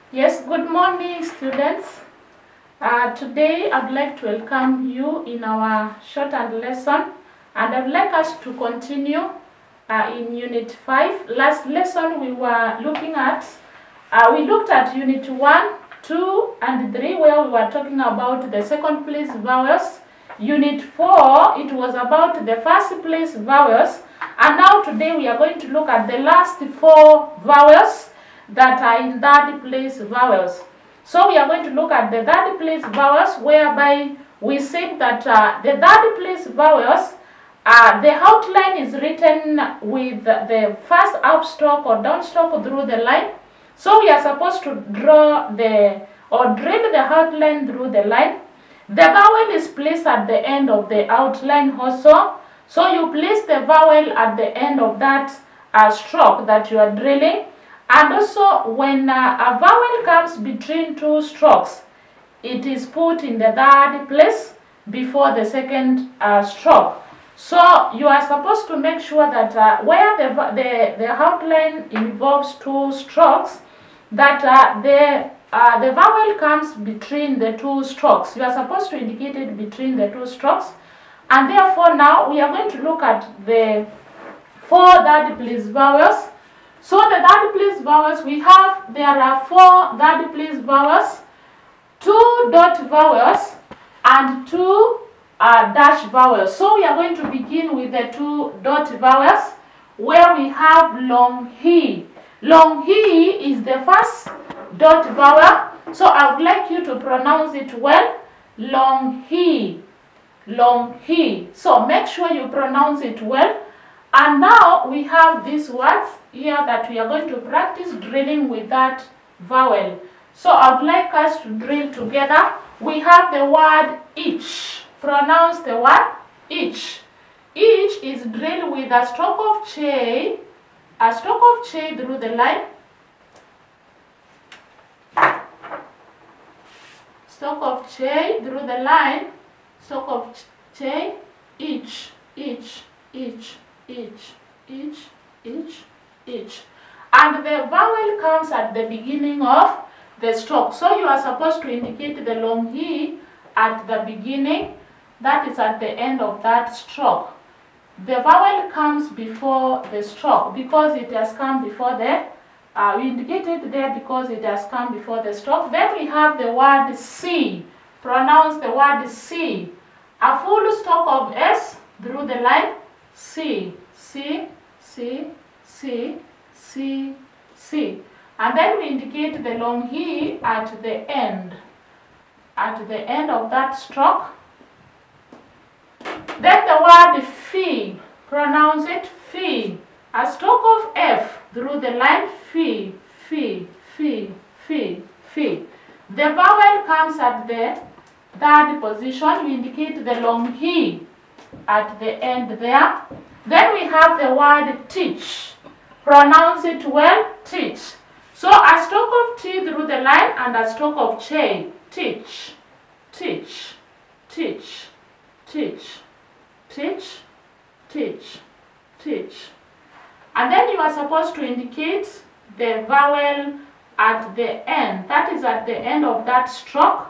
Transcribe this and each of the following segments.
Yes, good morning, students. Today I'd like to welcome you in our shortened lesson, and I'd like us to continue in Unit 5. Last lesson we were looking at, we looked at Unit 1, 2, and 3, where we were talking about the second place vowels. Unit 4, it was about the first place vowels, and now today we are going to look at the last 4 vowels that are in third place vowels. So we are going to look at the third place vowels, whereby we said that the third place vowels, the outline is written with the first upstroke or downstroke through the line. So we are supposed to draw drill the outline through the line. The vowel is placed at the end of the outline also. So you place the vowel at the end of that stroke that you are drilling. And also, when a vowel comes between 2 strokes, it is put in the third place before the second stroke. So you are supposed to make sure that where the outline involves 2 strokes, that the vowel comes between the 2 strokes. You are supposed to indicate it between the 2 strokes. And therefore, now we are going to look at the 4 third place vowels. So the third place vowels there are 4 third place vowels, 2 dot vowels and 2 dash vowels. So we are going to begin with the 2 dot vowels, where we have long he. Long he is the first dot vowel. So I would like you to pronounce it well. Long he. Long he. So make sure you pronounce it well. And now we have these words here that we are going to practice drilling with that vowel. So I would like us to drill together. We have the word each. Pronounce the word each. Each is drilled with a stroke of che through the line. Stroke of che through the line. Stroke of che, each, each, each, each, each, each, each. And the vowel comes at the beginning of the stroke. So you are supposed to indicate the long he at the beginning. That is at the end of that stroke. The vowel comes before the stroke because it has come before we indicate it there because it has come before the stroke. Then we have the word C. Pronounce the word C. A full stop of S through the line. C, C, C, C, C, C. And then we indicate the long he at the end of that stroke. Then the word fee, pronounce it fee. A stroke of F through the line, fee, fee, fee, fee, fee. The vowel comes at the third position. We indicate the long he at the end there. Then we have the word teach. Pronounce it well, teach. So a stroke of T through the line and a stroke of che. Teach, teach, teach, teach, teach, teach, teach. And then you are supposed to indicate the vowel at the end. That is at the end of that stroke.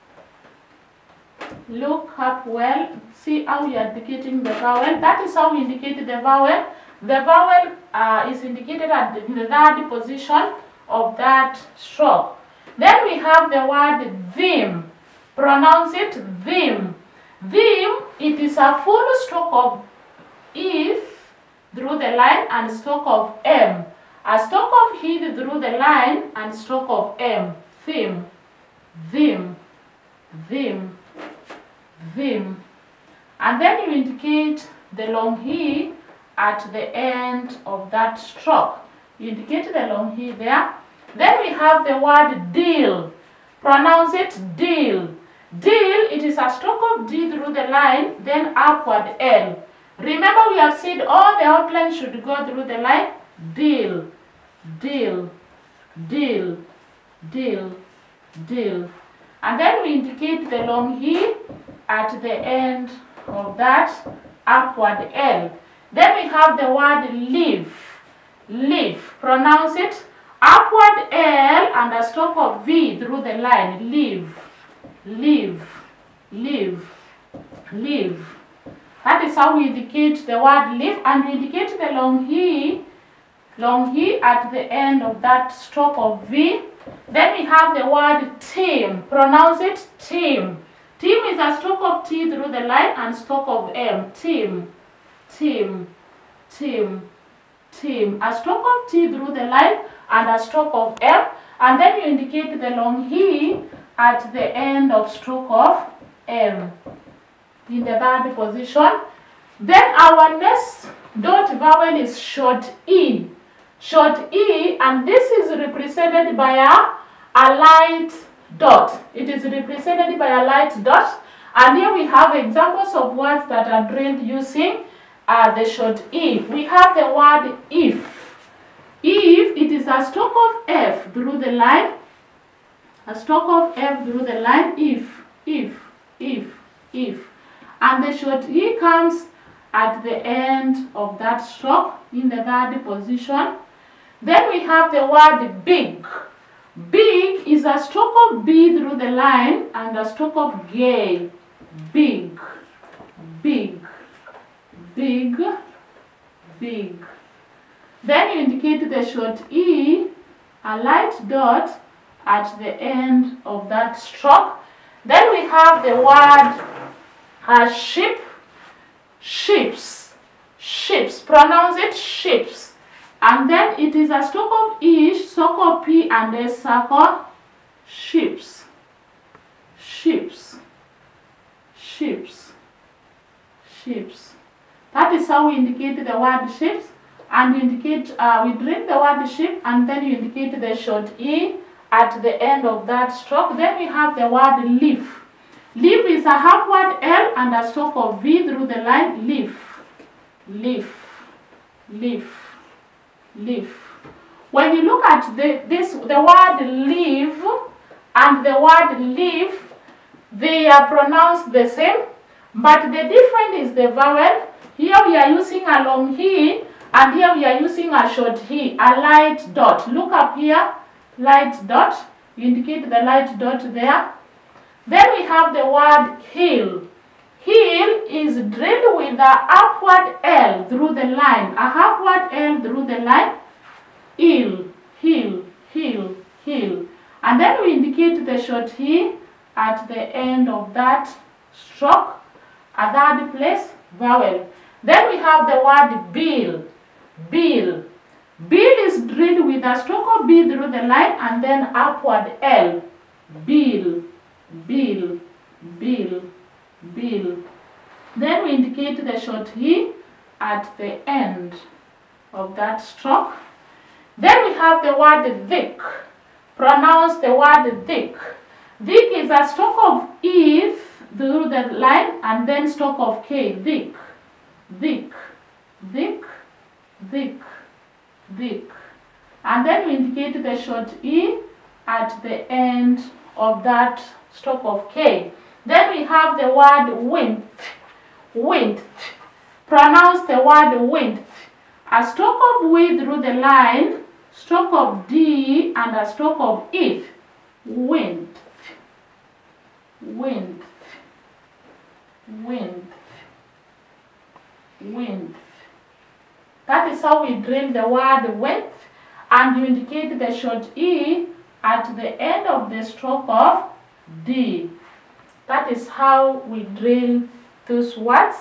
Look up well, see how you are indicating the vowel. That is how we indicate the vowel. The vowel is indicated in the third position of that stroke. Then we have the word vim. Pronounce it vim. Vim, it is a full stroke of if through the line and stroke of M. A stroke of he through the line and stroke of M. Vim, vim, vim, vim. And then you indicate the long he at the end of that stroke. You indicate the long he there. Then we have the word deal. Pronounce it deal. Deal, it is a stroke of D through the line, then upward L. Remember we have said all the outlines should go through the line. Deal, deal, deal, deal, deal. And then we indicate the long he at the end of that upward L. Then we have the word live. Leaf. Pronounce it upward L and a stroke of V through the line. Live, live, live, live. That is how we indicate the word live, and we indicate the long E at the end of that stroke of V. Then we have the word team. Pronounce it team. Team is a stroke of T through the line and stroke of M. Team, team, team, team. A stroke of T through the line and a stroke of M. And then you indicate the long E at the end of stroke of M in the third position. Then our next dot vowel is short E. Short E, and this is represented by a light dot. It is represented by a light dot. And here we have examples of words that are drilled using the short E. We have the word if. If, it is a stroke of F through the line. A stroke of F through the line. If. And the short E comes at the end of that stroke in the third position. Then we have the word big. Big is a stroke of B through the line and a stroke of gay. Big, big, big, big. Then you indicate the short E, a light dot at the end of that stroke. Then we have the word sheep, sheeps, sheeps. Pronounce it sheeps. And then it is a stroke of E, stroke of P, and a circle. Sheeps, sheeps, sheeps, sheeps. That is how we indicate the word sheeps. And we indicate, we drink the word sheep, and then you indicate the short E at the end of that stroke. Then we have the word leaf. Leaf is a upward L and a stroke of V through the line. Leaf, leaf, leaf, leaf. When you look at the word leave and the word leaf, they are pronounced the same, but the difference is the vowel. Here we are using a long E, and here we are using a short E, a light dot. Look up here, light dot. You indicate the light dot there. Then we have the word heel. Heel is drilled with the upward L through the line. A upward L through the line. Heel, heel, heel, heel. And then we indicate the short E at the end of that stroke. A third place, vowel. Then we have the word bill. Bill. Bill is drilled with a stroke of B through the line and then upward L. Bill, bill, bill, bill. Then we indicate the short E at the end of that stroke. Then we have the word thick. Pronounce the word thick. Thick is a stroke of E through the line and then stroke of K. Thick, thick, thick, thick, thick. And then we indicate the short E at the end of that stroke of K. Then we have the word width. Width. Pronounce the word width. A stroke of W through the line, stroke of D, and a stroke of it. Width. Width. Width. Width. That is how we drill the word width, and you indicate the short E at the end of the stroke of D. That is how we drill those words.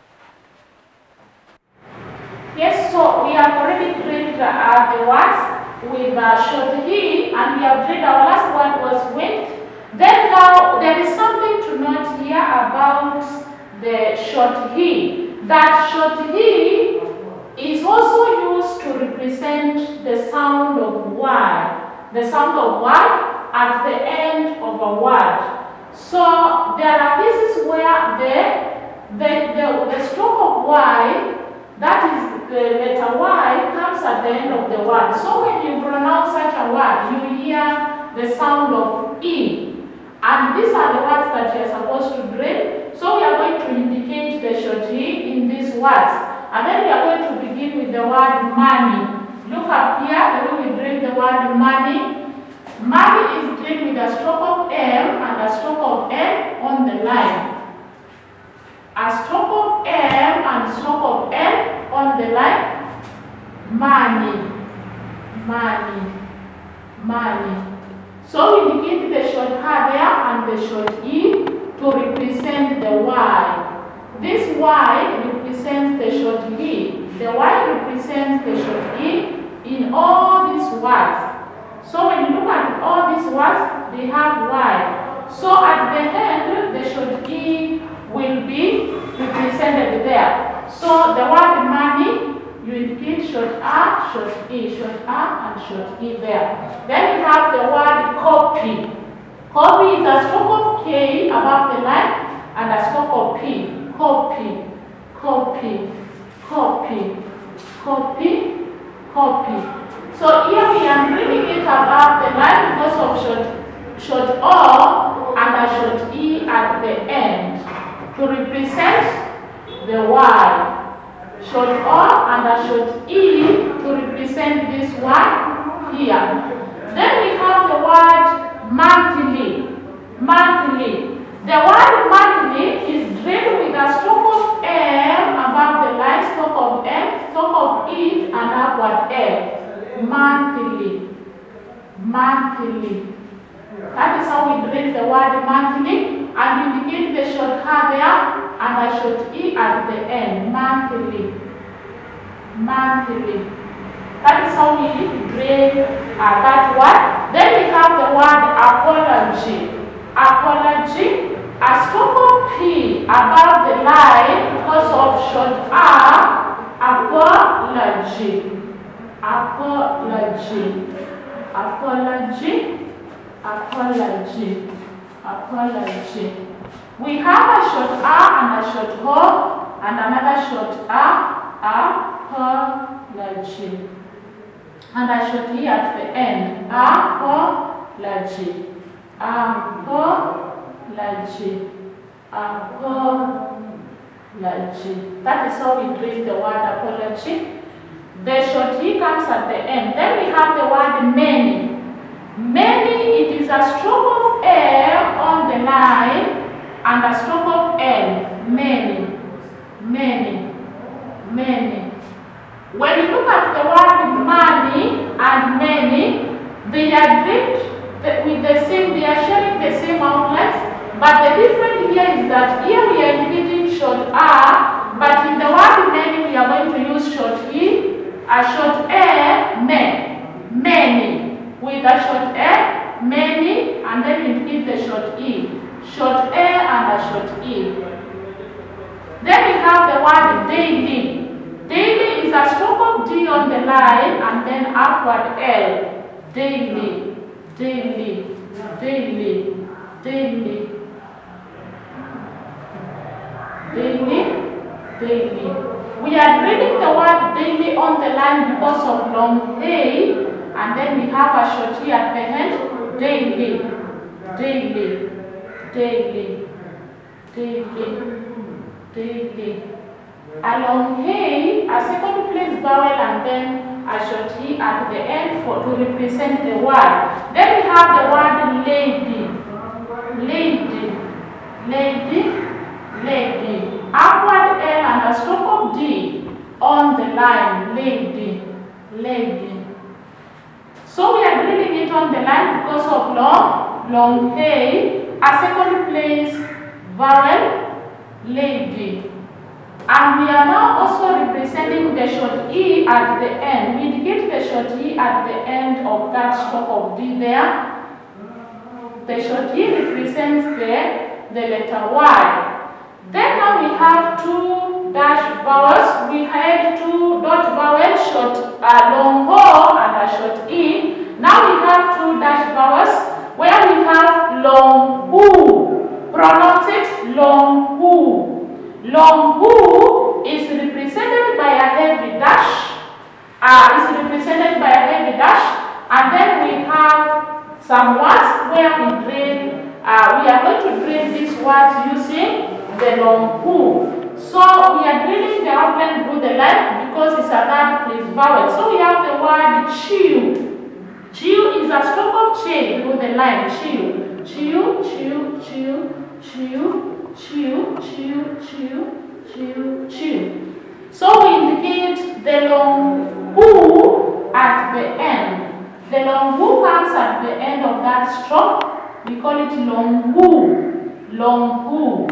Yes, so we have already drilled the words with short E, and we have drilled our last word was width. Then now there is something to note here about the short E. That short E is also used to represent the sound of Y. The sound of Y at the end of a word. So there are cases where the stroke of Y, that is the letter Y, comes at the end of the word. So when you pronounce such a word, you hear the sound of E. And these are the words that you are supposed to drill. So we are going to indicate the short E in these words. And then we are going to begin with the word money. Look up here, the way we drill the word money. Money money. So we indicate the short H there and the short E to represent the Y. This Y represents the short E. The Y represents the short E in all these words. So when you look at all these words, they have Y. So at the end, the short E will be represented there. So the word money, you indicate short A, short E, short A, and short E there. Then we have the word copy. Copy is a stroke of K above the line and a stroke of P. Copy, copy, copy, copy, copy. So here we are reading it above the line because of short O and a short E at the end to represent the Y. Short O and a short E to represent this one here. Then we have the word monthly. Monthly. The word monthly is drawn with a stroke of M above the line, stroke of M, stroke of E, and upward L. Monthly. Monthly. That is how we break the word monthly and indicate the short H there and a short E at the end. Monthly. Monthly. That is how we break that word. Then we have the word apology. Apology. A stroke of P above the line because of short R. Apology. Apology. Apology. Apology. Apology. We have a short R and a short O and another short R. Apology. And a short E at the end. Apology. Apology. Apology. That is how we break the word apology. The short E comes at the end. Then we have the word many. Many, it is a stroke of L on the line and a stroke of L. Many. Many. Many. When you look at the word money and many, they are grouped with the same, they are sharing the same outlets. But the difference here is that here we are indicating short R, but in the word many we are going to use short E, a short A, many, with a short A, many, and then we indicate the short E, short A and a short E. Then we have the word daily. Daily is a stroke of D on the line and then upward L. Daily, daily, daily, daily. Daily, daily. We are reading the word daily on the line because of long A, and then we have a short E at the end. Daily, daily, daily, daily, daily. A long A, a second place vowel, and then a short E at the end to represent the word. Then we have the word lady, lady, lady. Lady. Upward L and a stroke of D on the line. Lady. Lady. So we are reading it on the line because of long A, a second place vowel, lady. And we are now also representing the short E at the end. We indicate the short E at the end of that stroke of D there. The short E represents the letter Y. Then now we have two dash vowels. We had two dot vowels, short long O and a short E. Now we have two dash vowels where we have long U. Pronounce it long U. Long U is represented by a heavy dash. And then we have some words where we are going to drain these words using the long U. So we are drilling the outline through the line because it's a third place vowel. So we have the word chew. Chew is a stroke of Ch through the line. Chew. Chew, chew, chew, chew, chew, chew, chew, chew, chew. So we indicate the long U at the end. the long woo comes at the end of that stroke, we call it long woo. Long woo.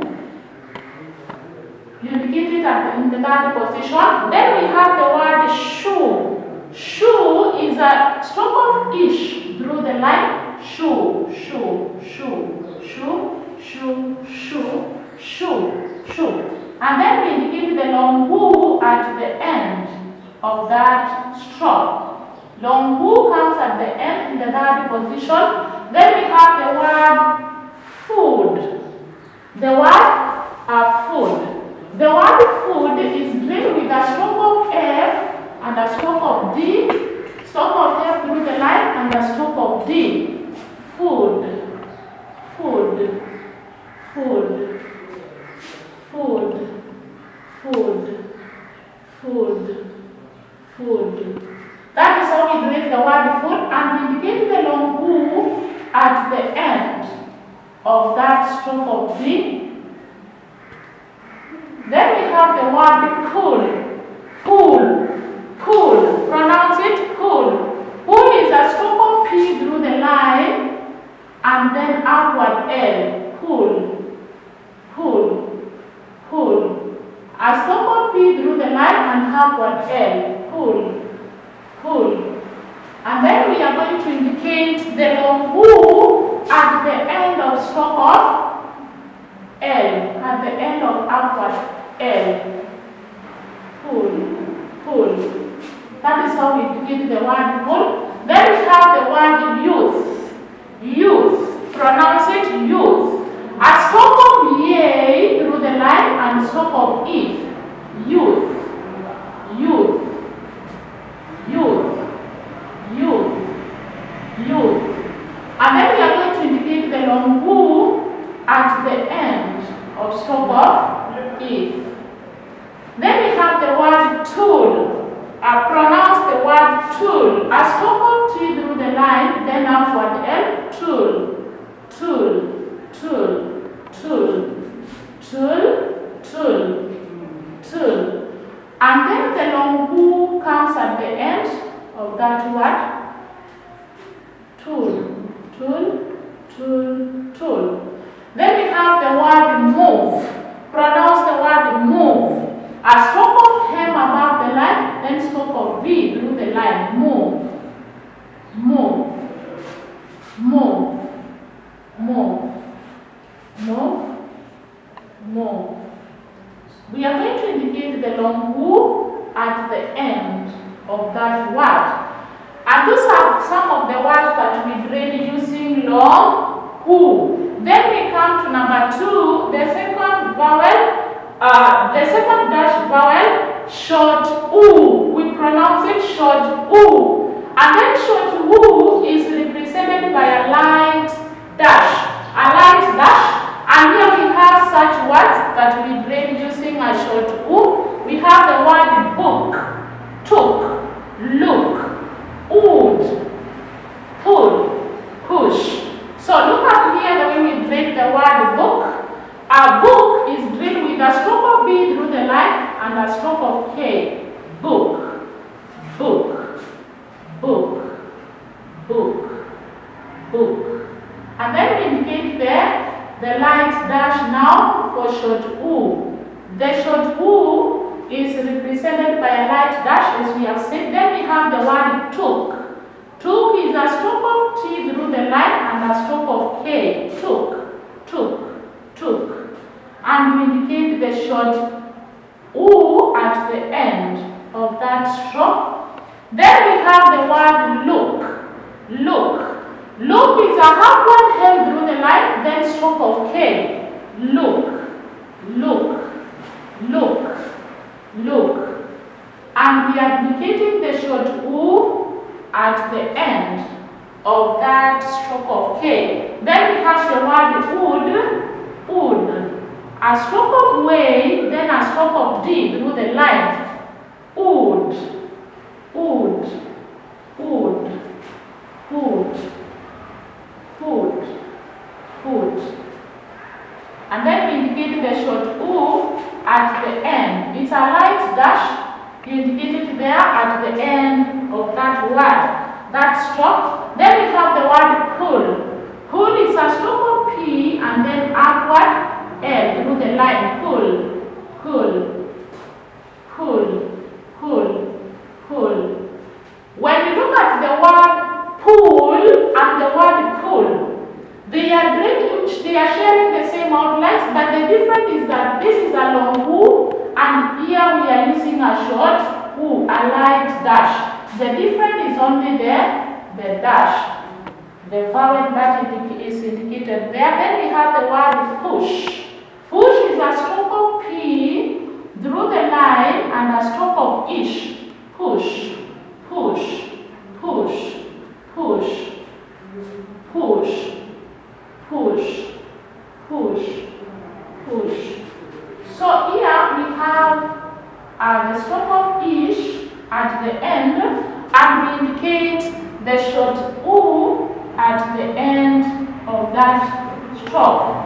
You indicate it in the third position. Then we have the word shoe. Shoe is a stroke of ish through the line. Shoe, shoe, shoe, shoe, shoe, shoe, shoe, shoe. And then we indicate the long woo at the end of that stroke. Long woo comes at the end in the third position. Then we have the word food. The word food. The word food is written with a stroke of F and a stroke of D, stroke of F through the line and a stroke of D. Food, food, food, food, food, food, food. That is how we break the word food, and we indicate the long woo at the end of that stroke of D. Then we have the word pool. Pool, pool. Pronounce it pool. Pool is a stroke of P through the line and then upward L. Pool, pool, pool. A stroke of P through the line and upward L. Pool, pool. And then we are going to indicate the long woo at the end of stroke of L, at the end of upward L. Pool, pool. That is how we indicate the word pool. Then we have the word youth. Youth. Pronounce it youth. A stroke of yay through the line and a stroke of if. Youth. Youth. Youth. Youth. Youth. And then we are going to indicate the long woo at the end of stroke of if. Then we have the word tool. Pronounce the word tool. A stroke of T through the line, then upward L. Tool, tool, tool, tool, tool, tool, tool. And then the long woo comes at the end of that word. Tool, tool, tool, tool. Then we have the word move. Pronounce the word move. A stroke of hem above the line, then stroke of V through the line. Move, move, move, move, move, move. We are going to indicate the long woo at the end of that word. And those are some of the words that we train using long woo. Then we come to number 2, the second vowel, the second dash vowel, short oo. We pronounce it short oo. And then short oo is represented by a light dash. A light dash. And here we have such words that we train using a short oo. We have the word book, took, look, would, pull, push. So look up here the way we break the word book. A book is written with a stroke of B through the line and a stroke of K. Book, book, book, book, book. And then we indicate there the light dash now for short oo. The short oo is represented by a light dash as we have said. Then we have the word took. Took is a stroke of T through the line and a stroke of K. Took, took, took. And we indicate the short oo at the end of that stroke. Then we have the word look. Look. Look is a upward held through the line, then stroke of K. Look. Look. Look. Look. And we are indicating the short oo at the end of that stroke of K. Then we have the word would. Would. A stroke of way, then a stroke of D through the line. Would, would, would, would, would, would. And then we indicate the short oo at the end. It's a light dash. You indicate it there at the end of that word. that stroke. Then we have the word pull. Pull is a stroke of P and then upward L through the line. Pull, pull, pull, pull, pull. When you look at the word pull and the word pull, they are sharing the same outlines, but the difference is that this is a long U and here we are using a short U, a light dash. The difference is only the dash, the vowel that is indicated there. Then we have the word push. Push is a stroke of P through the line and a stroke of ish. Push, push, push, push, push, push, push, push. So here we have the stroke of ish at the end, and we indicate the short U at the end of that stroke.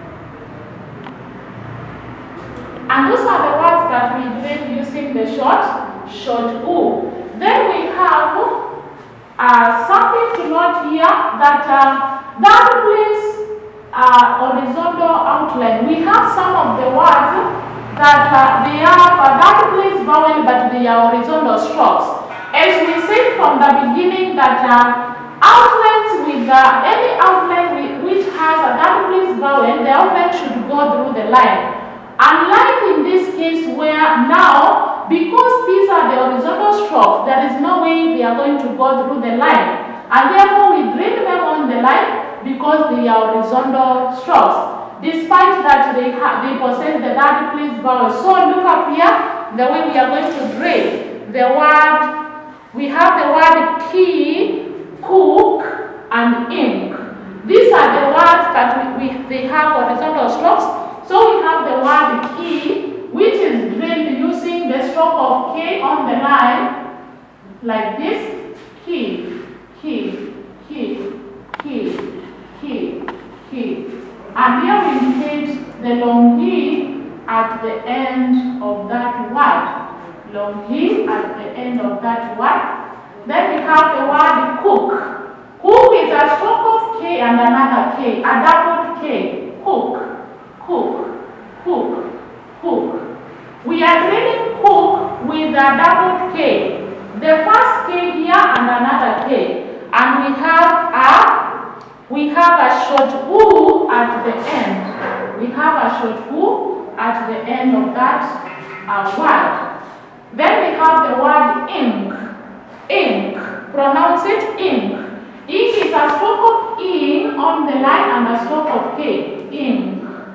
And those are the words that we did using the short U. Then we have something to note here, that that place horizontal outline. We have some of the words that they have a that place vowel, but they are horizontal strokes. As we said from the beginning, that outlines with any outline which has a double place vowel, the outline should go through the line. Unlike in this case where now, because these are the horizontal strokes, there is no way they are going to go through the line. And therefore we drill them on the line because they are horizontal strokes. Despite that they possess the double place vowel. So look up here, the way we are going to drill. The word, we have the word key, cook, and ink. These are the words that they have horizontal strokes. So we have the word key, which is drilled using the stroke of K on the line, like this. Key, key, key, key, key, key. And here we indicate the long E at the end of that word. Long E at the end of that word. Then we have the word cook. Cook is a stroke of K and another K, a double K. Cook. Cook, cook, cook. We are drilling cook with a double K. The first K here and another K. And we have a short U at the end. We have a short U at the end of that word. Then we have the word ink. Ink. Pronounce it ink. Ink is a stroke of in on the line and a stroke of K. Ink.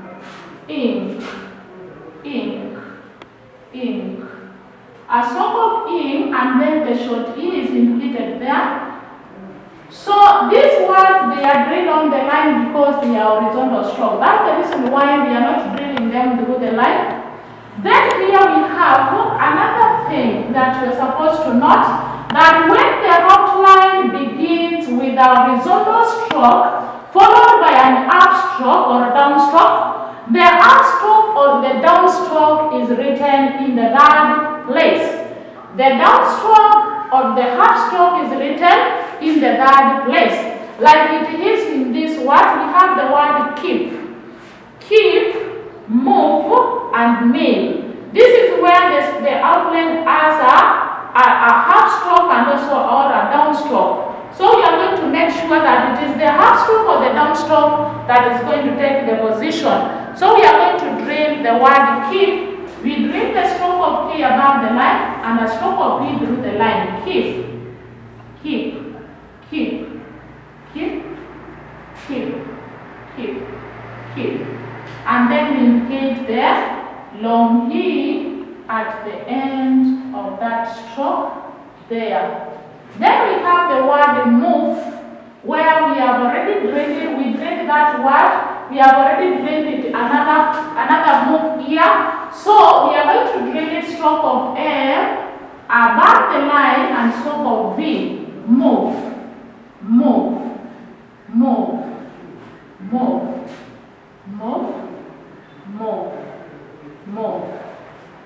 Ink, ink, ink. A stroke of ink and then the short E is indicated there. So these words, they are drilled on the line because they are horizontal stroke. That's the reason why we are not drilling them through the line. Then here we have another thing that we're supposed to note, that when the outline begins with a horizontal stroke followed by an up stroke or a down stroke, the upstroke or the downstroke is written in the third place. The downstroke or the upstroke is written in the third place. Like it is in this word, we have the word keep. Keep, move, and meal. This is where the outline has a upstroke and also a downstroke. So we are going to make sure that it is the upstroke or the downstroke that is going to take the position. So we are going to drill the word keep. We drill the stroke of K above the line and a stroke of P through the line. Keep, keep, keep, keep, keep, keep, keep. And then we indicate the long E at the end of that stroke there. Then we have the word move, where we have already drilled, we drilled that word, we have already drilled it, another move here. So we are going to drill it stroke of M above the line and stroke of V. Move, move, move, move, move, move, move,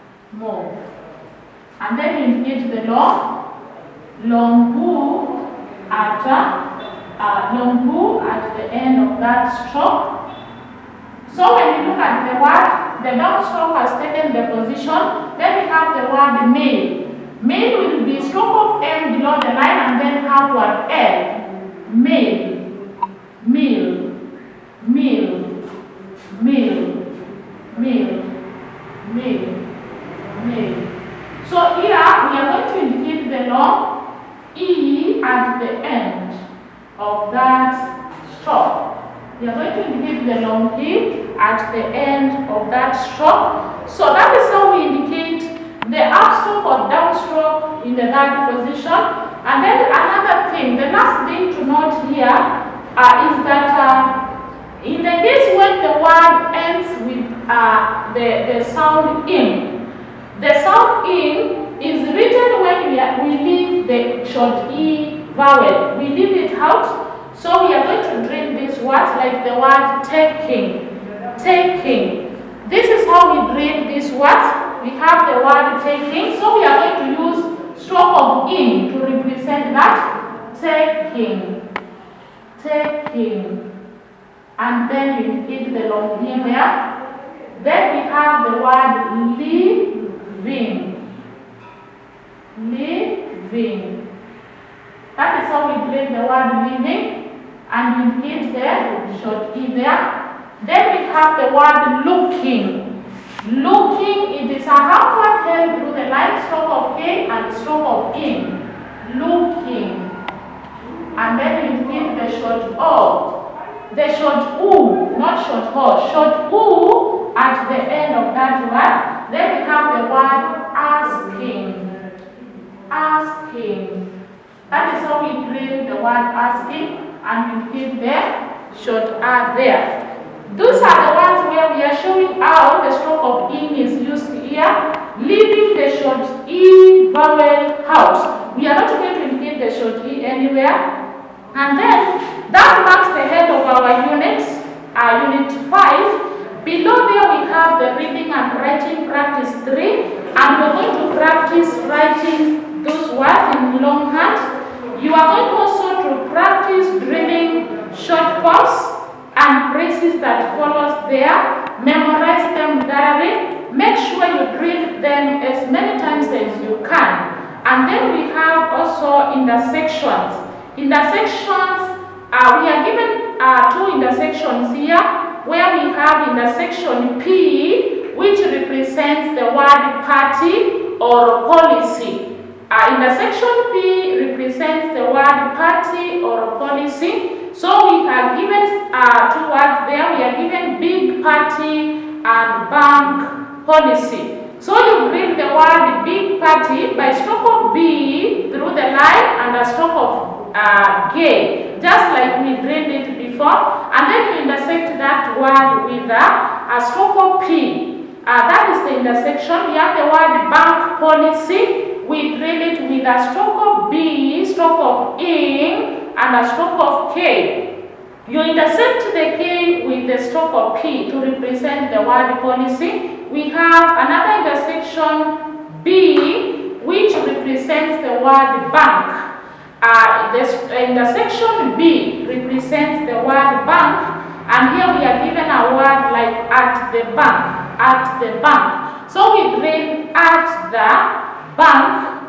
move. And then we indicate the long U long U at the end of that stroke. So when you look at the word, the downstroke has taken the position. Then we have the word male. Male will be stroke of M below the line and then outward L. Male, meal, meal, meal, meal, meal, meal. So here we are going to indicate the long E at the end of that stroke. We are going to indicate the long E at the end of that stroke. So that is how we indicate the upstroke or downstroke in the third position. And then another thing, the last thing to note here is that in the case when the word ends with the sound in, the sound in is written when we leave the short E vowel. We leave it out. So we are going to drill these words like the word taking, taking. This is how we drill these words. We have the word taking. So we are going to use stroke of in to represent that. Taking, taking. And then you indicate the long E there. Then we have the word living, living. That is how we drill the word living. And we indicate the short E there. Then we have the word looking. Looking, it is a half held through the line, stroke of K and stroke of in. Looking. And then we indicate the short O. The short U, not short O. Short U at the end of that word. Then we have the word asking. Asking. That is how we drill the word asking. And we give the short R there. Those are the ones where we are showing how the stroke of in is used here, leaving the short E vowel out. We are not going to indicate the short E anywhere. And then that marks the head of our units, unit 5. Below there we have the reading and writing practice 3. And we're going to practice writing those words in longhand. You are going also to practice drilling short forms and phrases that follows there. Memorize them thoroughly. Make sure you drill them as many times as you can. And then we have also intersections. Intersections, we are given 2 intersections here, where we have intersection P, which represents the word party or policy. Intersection P represents the word party or policy. So we are given 2 words there. We are given big party and bank policy. So you bring the word big party by stroke of B through the line and a stroke of K, just like we drilled it before. And then you intersect that word with a stroke of P. That is the intersection. We have the word bank policy. We drill it with a stroke of B, stroke of in, and a stroke of K. You intersect the K with the stroke of P to represent the word policy. We have another intersection B, which represents the word bank. The intersection B represents the word bank, and here we are given a word like at the bank, at the bank. So we drill at the bank